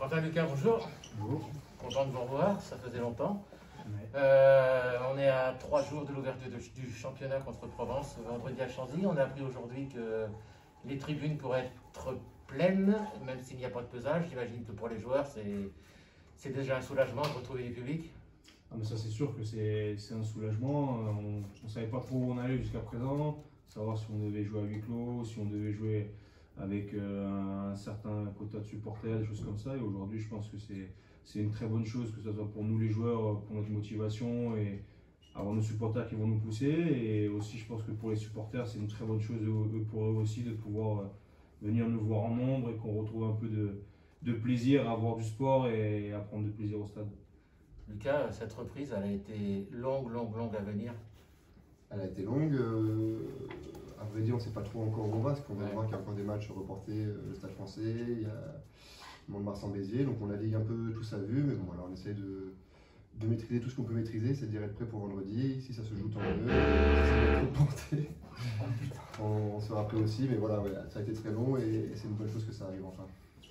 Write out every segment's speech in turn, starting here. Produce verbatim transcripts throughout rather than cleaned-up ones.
Quentin Lucas, bonjour. Bonjour. Content de vous revoir, ça faisait longtemps. Ouais. Euh, on est à trois jours de l'ouverture du championnat contre Provence, vendredi à Chanzy. On a appris aujourd'hui que les tribunes pourraient être pleines, même s'il n'y a pas de pesage. J'imagine que pour les joueurs, c'est déjà un soulagement de retrouver du public. Ah mais ça c'est sûr que c'est un soulagement. On ne savait pas trop où on allait jusqu'à présent, savoir si on devait jouer à huis clos, si on devait jouer avec euh, un certain quota de supporters, des choses comme ça. Et aujourd'hui, je pense que c'est une très bonne chose, que ce soit pour nous les joueurs, pour notre motivation et avoir nos supporters qui vont nous pousser. Et aussi, je pense que pour les supporters, c'est une très bonne chose pour eux aussi de pouvoir venir nous voir en nombre et qu'on retrouve un peu de, de plaisir à voir du sport et à prendre de plaisir au stade. Lucas, cette reprise, elle a été longue, longue, longue à venir. Elle a été longue. Euh, à vrai dire, on ne sait pas trop encore où on va, parce qu'on va ouais. voir qu'il y a encore des matchs reportés, euh, le Stade Français, il y a Mont-de-Marsan-Béziers, donc on navigue un peu tout ça vu, mais bon, alors on essaie de, de maîtriser tout ce qu'on peut maîtriser, c'est-à-dire être prêt pour vendredi. Si ça se joue, tant mieux. Si ça va être reporté, on, on sera prêt aussi, mais voilà, ouais, ça a été très long et, et c'est une bonne chose que ça arrive enfin.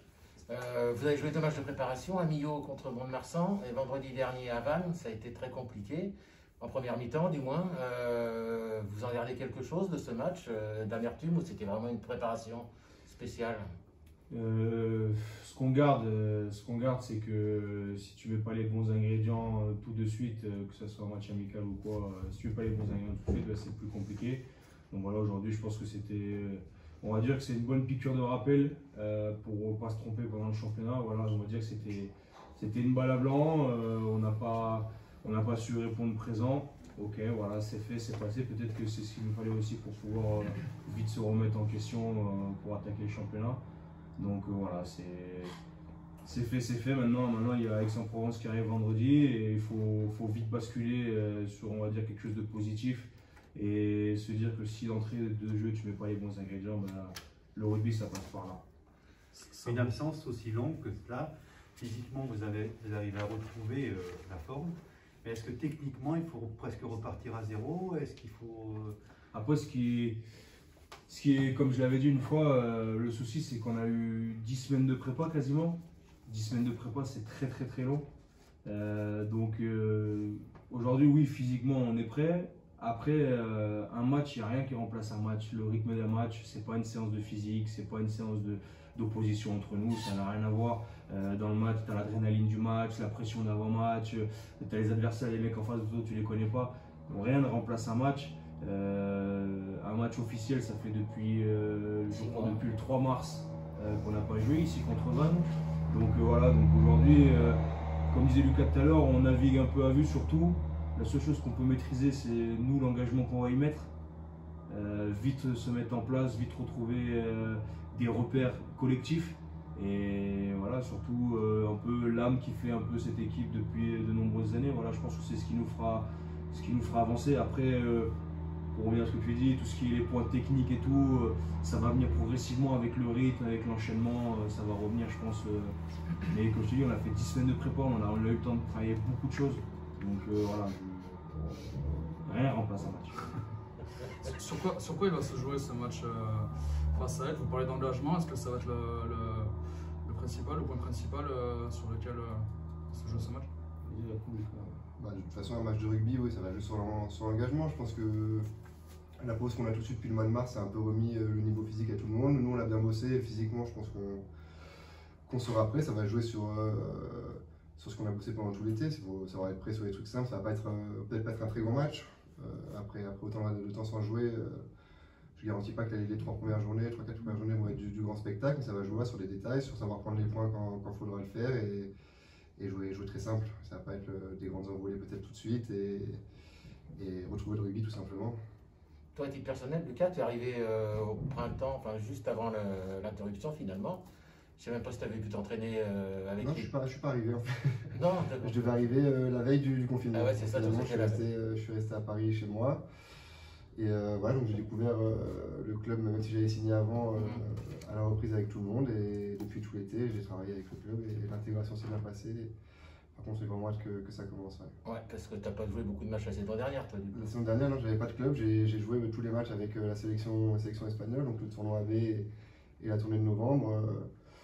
Euh, vous avez joué deux matchs de préparation, à Millau contre Mont-de-Marsan et vendredi dernier à Vannes. Ça a été très compliqué, en première mi-temps du moins. Euh, vous en gardez quelque chose de ce match, euh, d'amertume, ou c'était vraiment une préparation spéciale? euh, Ce qu'on garde, ce qu'on garde, c'est que si tu veux pas les bons ingrédients euh, tout de suite, euh, que ce soit un match amical ou quoi, euh, si tu veux pas les bons ingrédients tout de suite, bah, c'est plus compliqué. Donc voilà, aujourd'hui, je pense que c'était... Euh, On va dire que c'est une bonne piqûre de rappel euh, pour ne pas se tromper pendant le championnat. Voilà, on va dire que c'était c'était une balle à blanc. Euh, on n'a pas, on n'a pas su répondre présent. Ok, voilà, c'est fait, c'est passé. Peut-être que c'est ce qu'il nous fallait aussi pour pouvoir euh, vite se remettre en question euh, pour attaquer le championnat. Donc euh, voilà, c'est fait, c'est fait. Maintenant, maintenant, il y a Aix-en-Provence qui arrive vendredi et il faut, faut vite basculer euh, sur, on va dire, quelque chose de positif. Et se dire que si d'entrée de jeu tu mets pas les bons ingrédients, ben, le rugby ça passe par là. Une absence aussi longue que cela, physiquement vous, avez, vous arrivez à retrouver euh, la forme, mais est-ce que techniquement il faut presque repartir à zéro? Est-ce qu'il faut... Euh... Après ce qui, ce qui est, comme je l'avais dit une fois, euh, le souci c'est qu'on a eu dix semaines de prépa quasiment. dix semaines de prépa c'est très très très long. Euh, donc euh, aujourd'hui oui physiquement on est prêt. Après, euh, un match, il n'y a rien qui remplace un match. Le rythme d'un match, ce n'est pas une séance de physique, ce n'est pas une séance d'opposition entre nous, ça n'a rien à voir. Euh, dans le match, tu as l'adrénaline du match, la pression d'avant-match, tu as les adversaires, les mecs en face de toi, tu ne les connais pas. Donc, rien ne remplace un match. Euh, un match officiel, ça fait depuis, euh, je crois, depuis le trois mars euh, qu'on n'a pas joué ici contre Vannes. Donc euh, voilà, donc aujourd'hui, euh, comme disait Lucas tout à l'heure, on navigue un peu à vue surtout. La seule chose qu'on peut maîtriser, c'est nous l'engagement qu'on va y mettre. Euh, vite se mettre en place, vite retrouver euh, des repères collectifs. Et voilà, surtout euh, un peu l'âme qui fait un peu cette équipe depuis de nombreuses années. Voilà, je pense que c'est ce qui nous fera, ce qui nous fera avancer. Après, euh, pour revenir à ce que tu dis, tout ce qui est les points techniques et tout, euh, ça va venir progressivement avec le rythme, avec l'enchaînement, euh, ça va revenir, je pense. Euh, mais comme je te dis, on a fait dix semaines de prépa, on a, on a eu le temps de travailler beaucoup de choses. Donc euh, voilà, je, rien remplace un match. Sur quoi, sur quoi il va se jouer ce match euh, face à elle? Vous parlez d'engagement, est-ce que ça va être le, le, le principal, le point principal euh, sur lequel euh, se joue ce match? Bah, de toute façon, un match de rugby, oui, ça va jouer sur l'engagement. Je pense que la pause qu'on a tout de suite depuis le mois de mars, ça a un peu remis euh, le niveau physique à tout le monde. Nous, on l'a bien bossé et physiquement, je pense qu'on qu'on sera prêt. Ça va jouer sur... Euh, sur ce qu'on a bossé pendant tout l'été, ça va être prêt sur les trucs simples, ça va pas être euh, peut-être pas être un très grand match. Euh, après, après autant de temps sans jouer, euh, je garantis pas que les, les trois premières journées, trois quatre premières journées vont être du, du grand spectacle, mais ça va jouer sur les détails, sur savoir prendre les points quand il faudra le faire et, et jouer, jouer très simple. Ça va pas être euh, des grandes envolées peut-être tout de suite et, et retrouver le rugby tout simplement. Toi, à titre personnel, Lucas, tu es arrivé euh, au printemps, enfin juste avant l'interruption finalement. Je ne sais même pas si tu avais pu t'entraîner euh, avec Non, les... je ne suis, suis pas arrivé en fait. Non, je devais arriver euh, la veille du, du confinement. Ah ouais, c'est ça, je, suis resté, euh, je suis resté à Paris chez moi. Et euh, voilà, donc j'ai découvert euh, le club, même si j'avais signé avant, euh, mm-hmm. à la reprise avec tout le monde. Et depuis tout l'été, j'ai travaillé avec le club et l'intégration s'est bien passée. Par contre, c'est vraiment hâte que, que ça commence. Ouais. ouais, parce que tu n'as pas joué beaucoup de matchs la saison dernière, toi, du coup. La saison dernière, non, j'avais pas de club. J'ai joué tous les matchs avec euh, la sélection, la sélection espagnole, donc le tournoi A B et, et la tournée de novembre. Euh,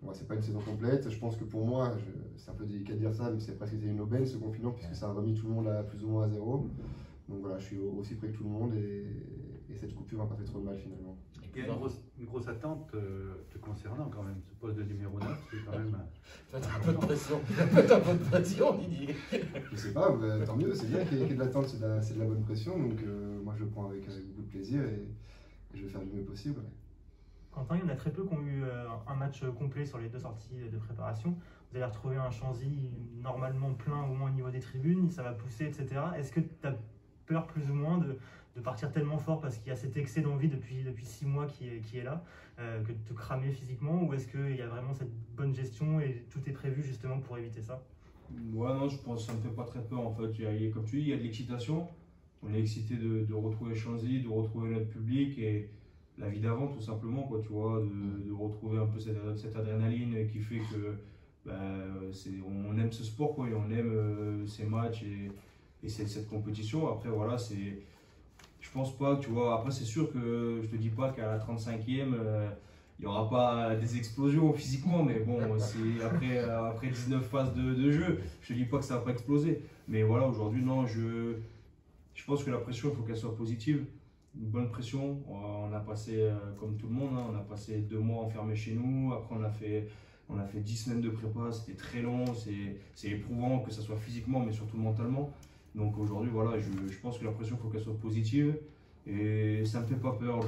Ouais, c'est pas une saison complète. Je pense que pour moi, je- c'est un peu délicat de dire ça, mais c'est presque été une aubaine ce confinement, puisque ça a remis tout le monde à plus ou moins à zéro. Donc voilà, je suis au- aussi près que tout le monde et, et cette coupure m'a pas fait trop de mal finalement. Il y a une grosse, une grosse attente euh, te concernant quand même. Ce poste de numéro neuf, c'est quand même. Tu as un peu de pression, un peu de pression, Didier. Je sais pas, bah, tant mieux, c'est bien qu'il y ait qu'il y ait de l'attente, c'est de, la- c'est de la bonne pression. Donc euh, moi je le prends avec, avec beaucoup de plaisir et, et je vais faire du mieux possible. Quentin, il y en a très peu qui ont eu euh, un match complet sur les deux sorties de préparation. Vous allez retrouver un Chanzy normalement plein au moins au niveau des tribunes, ça va pousser, et cetera. Est-ce que tu as peur plus ou moins de, de partir tellement fort parce qu'il y a cet excès d'envie depuis, depuis six mois qui est, qui est là, euh, que de te cramer physiquement, ou est-ce qu'il y a vraiment cette bonne gestion et tout est prévu justement pour éviter ça? Ouais, non, je pense que ça me fait pas très peur en fait. Il y a- il y a- comme tu dis, il y a de l'excitation. On est excité de, de retrouver Chanzy, de retrouver notre public et la vie d'avant tout simplement, quoi, tu vois, de, de retrouver un peu cette, cette adrénaline qui fait que bah, c'est, on aime ce sport, quoi, et on aime euh, ces matchs et, et cette, cette compétition. Après, voilà, c'est. Je pense pas que, tu vois, après, c'est sûr que je te dis pas qu'à la trente-cinquième, euh, il n'y aura pas des explosions physiquement, mais bon, c'est après, euh, après dix-neuf phases de, de jeu, je te dis pas que ça va pas exploser. Mais voilà, aujourd'hui, non, je, je pense que la pression, il faut qu'elle soit positive. Une bonne pression. On a passé, euh, comme tout le monde, hein, on a passé deux mois enfermés chez nous. Après, on a fait, on a fait dix semaines de prépa. C'était très long, c'est c'est éprouvant, que ce soit physiquement, mais surtout mentalement. Donc aujourd'hui, voilà, je, je pense que la pression, il faut qu'elle soit positive. Et ça ne me fait pas peur.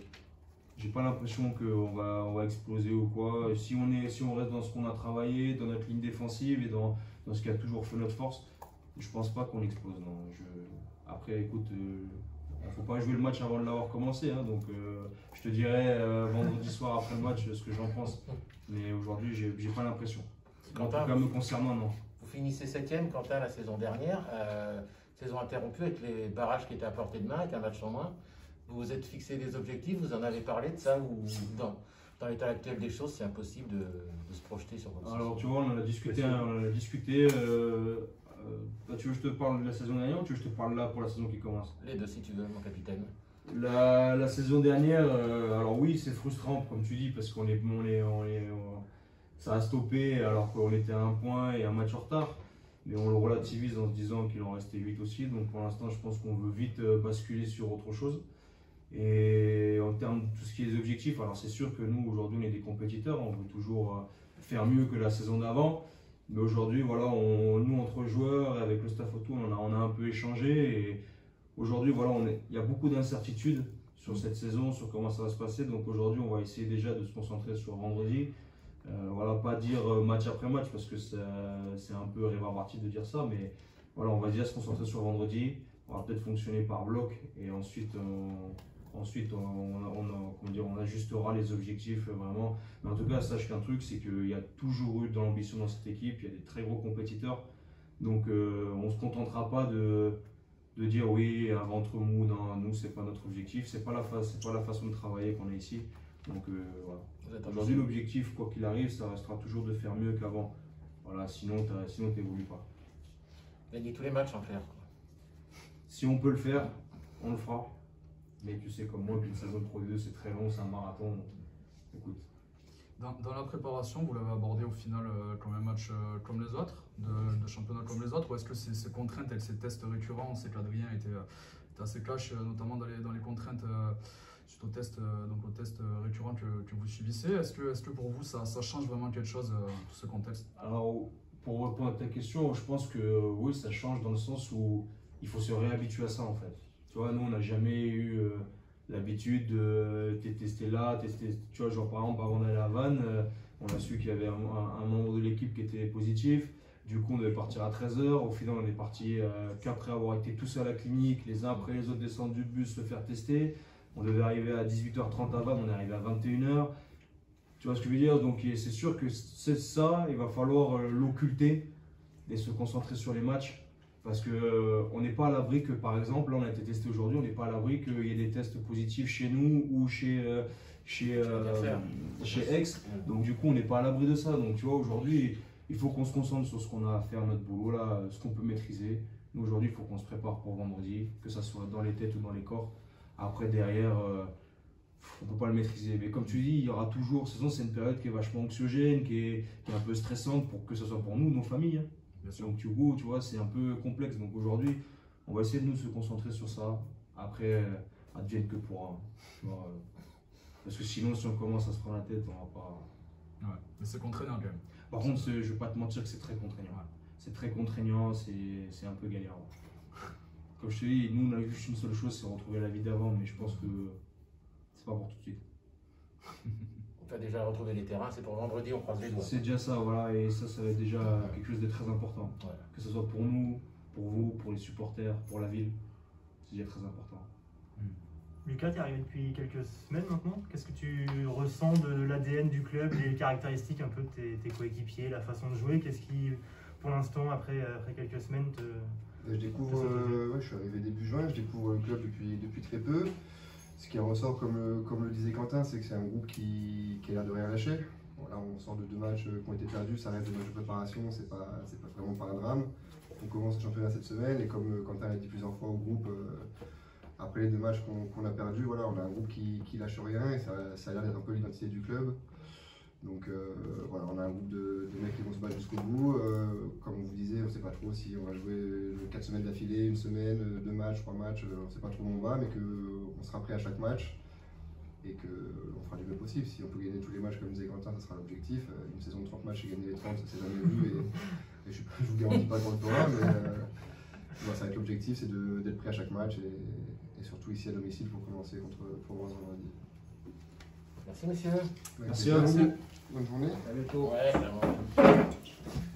Je n'ai pas l'impression qu'on va, on va exploser ou quoi. Si on, est, si on reste dans ce qu'on a travaillé, dans notre ligne défensive et dans, dans ce qui a toujours fait notre force, je ne pense pas qu'on explose. Non. Je, après, écoute, il euh, ne faut pas jouer le match avant de l'avoir commencé. Hein, donc, euh, je te dirai euh, vendredi soir après le match ce que j'en pense. Mais aujourd'hui, je n'ai pas l'impression. En tout cas, me concernant, non. Vous finissez septième, Quentin, la saison dernière. Euh, saison interrompue avec les barrages qui étaient à portée de main, avec un match en moins. Vous vous êtes fixé des objectifs, vous en avez parlé de ça, ou dans, dans l'état actuel des choses, c'est impossible de, de se projeter sur votre Alors, saison? tu vois, on en a discuté. On en a discuté euh, euh, tu veux que je te parle de la saison dernière ou tu veux que je te parle là pour la saison qui commence? Les deux, si tu veux, mon capitaine. La, la saison dernière, euh, alors oui, c'est frustrant, comme tu dis, parce qu'on est, on est, on est, on- ça a stoppé alors qu'on était à un point et un match en retard. Mais on le relativise en se disant qu'il en restait huit aussi. Donc pour l'instant, je pense qu'on veut vite euh, basculer sur autre chose. Et en termes de tout ce qui est des objectifs, alors c'est sûr que nous, aujourd'hui, on est des compétiteurs. On veut toujours euh, faire mieux que la saison d'avant. Mais aujourd'hui, voilà, on, nous, entre joueurs, avec le staff autour, on a, on a un peu échangé. Et aujourd'hui, voilà, on est, il y a beaucoup d'incertitudes sur cette saison, sur comment ça va se passer. Donc aujourd'hui, on va essayer déjà de se concentrer sur vendredi. Euh, voilà, pas dire euh, match après match parce que c'est un peu rébarbatif de dire ça, mais voilà, on va déjà se concentrer sur vendredi. On va peut-être fonctionner par bloc et ensuite, on, ensuite on, on, on, comment dire, on ajustera les objectifs euh, vraiment. Mais en tout cas, sache qu'un truc, c'est qu'il y a toujours eu de l'ambition dans cette équipe, il y a des très gros compétiteurs. Donc euh, on ne se contentera pas de, de dire oui, un ventre mou, non, nous, c'est pas notre objectif, c'est pas la fa- c'est pas la façon de travailler qu'on a ici. Donc euh, voilà. Aujourd'hui, l'objectif, quoi qu'il arrive, ça restera toujours de faire mieux qu'avant. Voilà, sinon, tu sinon n'évolues pas. Gagner tous les matchs en clair. Si on peut le faire, on le fera. Mais tu sais comme moi qu'une saison de Pro deux, c'est très long, c'est un marathon. Donc, écoute. Dans, dans la préparation, vous l'avez abordé au final euh, comme un match euh, comme les autres, de, de championnat comme les autres, ou est-ce que ces, ces contraintes et ces tests récurrents, on sait qu'Adrien était, euh, était assez cash, euh, notamment dans les, dans les contraintes euh, suite au test, euh, donc au test euh, récurrent que, que vous subissez. Est-ce que, est-ce que pour vous, ça, ça change vraiment quelque chose, euh, tout ce contexte? Alors, pour répondre à ta question, je pense que euh, oui, ça change dans le sens où il faut se réhabituer à ça en fait. Tu vois, nous, on n'a jamais eu euh, l'habitude de t'es testé là, tester. Tu vois, genre par exemple, avant d'aller à Vannes, euh, on a su qu'il y avait un, un- un membre de l'équipe qui était positif. Du coup, on devait partir à treize heures. Au final, on est parti euh, qu'après avoir été tous à la clinique, les uns après les autres descendre du bus, se faire tester. On devait arriver à dix-huit heures trente à Vannes, on est arrivé à vingt et une heures. Tu vois ce que je veux dire? Donc c'est sûr que c'est ça, il va falloir euh, l'occulter et se concentrer sur les matchs. Parce qu'on euh, n'est pas à l'abri que, par exemple, là on a été testé aujourd'hui, on n'est pas à l'abri qu'il y ait des tests positifs chez nous ou chez, euh, chez, euh, chez Aix. Donc du coup, on n'est pas à l'abri de ça. Donc tu vois, aujourd'hui, il faut qu'on se concentre sur ce qu'on a à faire, notre boulot, là, ce qu'on peut maîtriser. Nous, aujourd'hui, il faut qu'on se prépare pour vendredi, que ce soit dans les têtes ou dans les corps. Après, derrière, euh, on peut pas le maîtriser. Mais comme tu dis, il y aura toujours, de toute façon, c'est une période qui est vachement anxiogène, qui est, qui est un peu stressante, pour que ce soit pour nous, nos familles. Hein. Bien sûr. Donc du coup, tu vois, c'est un peu complexe. Donc aujourd'hui, on va essayer de nous se concentrer sur ça. Après, advienne que pourra. Tu vois, euh, parce que sinon, si on commence à se prendre la tête, on va pas. Ouais. Mais c'est contraignant quand même. Par contre, c'est- je vais pas te mentir que c'est très contraignant. Ouais. C'est très contraignant, c'est c'est un peu galère. Comme je te dis, nous, on a juste une seule chose, c'est retrouver la vie d'avant, mais je pense que c'est pas pour tout de suite. On a déjà retrouvé les terrains, c'est pour vendredi, on croise les doigts. C'est déjà ça, voilà, et ça, ça va être déjà quelque chose de très important. Voilà. Que ce soit pour nous, pour vous, pour les supporters, pour la ville, c'est déjà très important. Lucas, tu es arrivé depuis quelques semaines maintenant. Qu'est-ce que tu ressens de l'A D N du club, les caractéristiques un peu de tes, tes coéquipiers, la façon de jouer? Qu'est-ce qui, pour l'instant, après, après quelques semaines, te... Je découvre, euh, ouais, je suis arrivé début juin, je découvre le club depuis, depuis très peu. Ce qui en ressort, comme le, comme le disait Quentin, c'est que c'est un groupe qui, qui a l'air de rien lâcher. Voilà, on sort de deux matchs qui ont été perdus, ça reste des matchs de préparation, c'est pas, c'est pas vraiment pas un drame. On commence le championnat cette semaine et comme Quentin l'a dit plusieurs fois au groupe, euh, après les deux matchs qu'on qu'on a perdus, voilà, on a un groupe qui, qui lâche rien et ça, ça a l'air d'être un peu l'identité du club. Donc euh, voilà, on a un groupe de, de mecs qui vont se battre jusqu'au bout. Euh, comme on vous disait, on ne sait pas trop si on va jouer quatre semaines d'affilée, une semaine, deux matchs, trois matchs, on ne sait pas trop où on va, mais qu'on sera prêt à chaque match et qu'on fera du mieux possible. Si on peut gagner tous les matchs, comme disait Quentin, ça sera l'objectif. Une saison de trente matchs et gagner les trente, ça s'est jamais vu et, et je ne vous garantis pas qu'on le fera, mais euh, voilà, ça va être l'objectif, c'est d'être prêt à chaque match et, et surtout ici à domicile pour commencer contre Provence vendredi. Merci monsieur. Avec Merci plaisir. à vous. Bonne journée. À bientôt. Ouais, clairement.